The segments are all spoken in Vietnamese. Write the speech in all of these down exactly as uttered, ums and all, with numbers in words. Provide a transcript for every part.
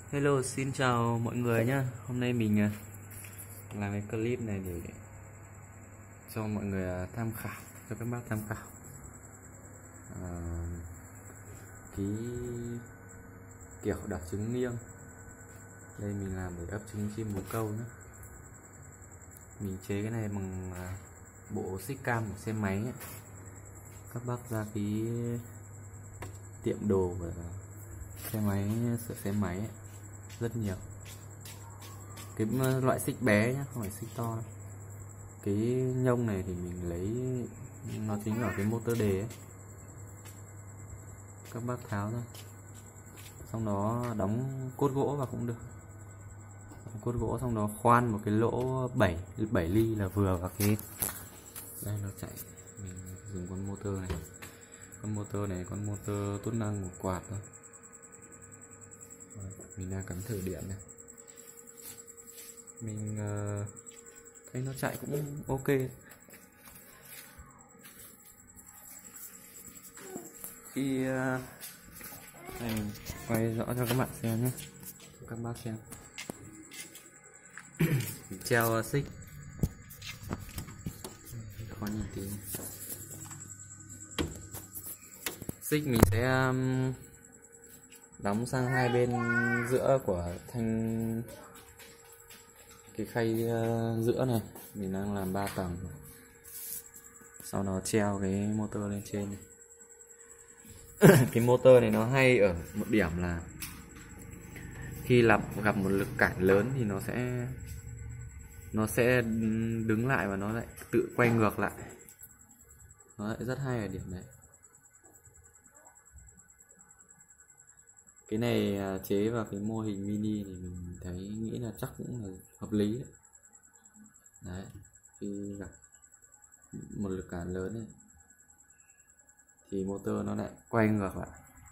Hello, xin chào mọi người nhé. Hôm nay mình à, làm cái clip này để cho mọi người à, tham khảo, cho các bác tham khảo à, cái kiểu đặt trứng nghiêng. Đây mình làm để ấp trứng chim bồ câu nhé. Mình chế cái này bằng à, bộ xích cam của xe máy ấy. Các bác ra cái tiệm đồ và xe máy, sửa xe máy ấy, rất nhiều. Cái loại xích bé nhá, không phải xích to đâu. Cái nhông này thì mình lấy, nó chính là cái motor đề ấy. Các bác tháo ra, xong đó đóng cốt gỗ vào cũng được. Đóng cốt gỗ xong đó khoan một cái lỗ bảy bảy ly là vừa vào cái. Đây nó chạy, mình dùng con motor này. Con motor này con motor tốt năng của quạt thôi. Mình đang cắm thử điện này. Mình uh, thấy nó chạy cũng ok. Khi uh, này mình quay rõ cho các bạn xem nhé, các bác xem. Mình treo uh, xích, khó nhìn tí. Xích mình sẽ um, đóng sang hai bên giữa của thanh cái khay uh, giữa này. Mình đang làm ba tầng, sau đó treo cái motor lên trên này. Cái motor này nó hay ở một điểm là khi gặp gặp một lực cản lớn thì nó sẽ nó sẽ đứng lại và nó lại tự quay ngược lại. Nó lại rất hay ở điểm này. Cái này chế vào cái mô hình mini thì mình thấy nghĩ là chắc cũng là hợp lý đấy. Đấy, khi gặp một lực cản lớn ấy, thì motor nó lại quay ngược lại.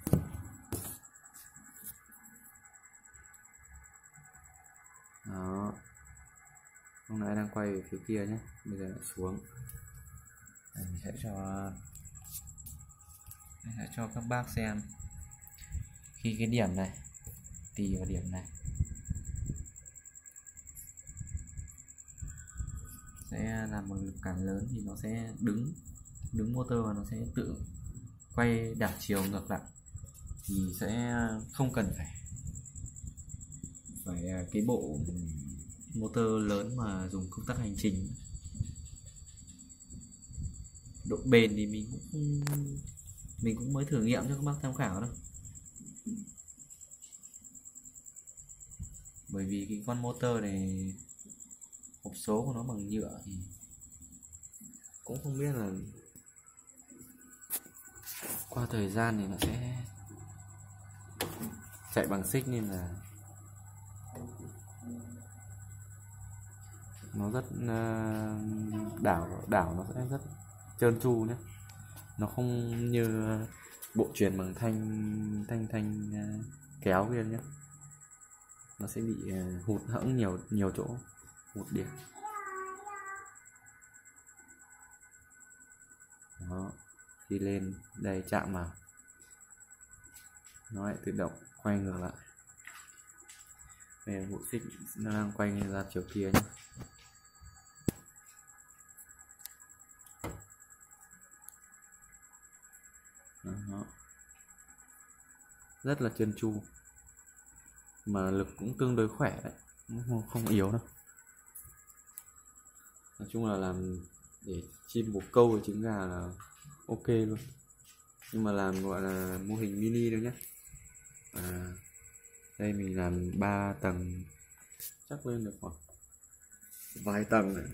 Đó, lúc nãy đang quay về phía kia nhé, bây giờ lại xuống. Đây, mình sẽ cho mình sẽ cho các bác xem khi cái điểm này tì vào điểm này sẽ làm một lực cản lớn thì nó sẽ đứng đứng motor và nó sẽ tự quay đảo chiều ngược lại, thì sẽ không cần phải phải cái bộ motor lớn mà dùng công tắc hành trình. Độ bền thì mình cũng mình cũng mới thử nghiệm cho các bác tham khảo đâu, bởi vì cái con motor này hộp số của nó bằng nhựa thì cũng không biết là qua thời gian thì nó sẽ chạy bằng xích, nên là nó rất đảo đảo nó sẽ rất trơn tru nhé. Nó không như bộ truyền bằng thanh thanh thanh kéo kia nhé, nó sẽ bị hụt hẫng nhiều nhiều chỗ, hụt điểm. Đó, khi lên đây chạm vào nó lại tự động quay ngược lại. Đây là bộ xích nó đang quay ra chiều kia nhé. Đó, rất là trơn tru mà lực cũng tương đối khỏe đấy, không, không yếu đâu. Nói chung là làm để chim bồ câu và trứng gà là ok luôn, nhưng mà làm gọi là mô hình mini thôi nhé. À, đây mình làm ba tầng, chắc lên được khoảng vài tầng này.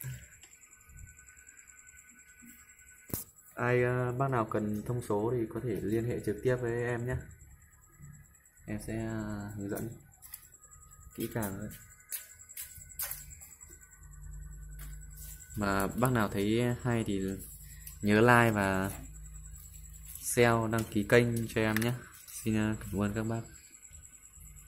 Ai uh, bác nào cần thông số thì có thể liên hệ trực tiếp với em nhé, em sẽ uh, hướng dẫn kỹ càng hơn. Mà bác nào thấy hay thì nhớ like và share, đăng ký kênh cho em nhé. Xin cảm ơn các bác.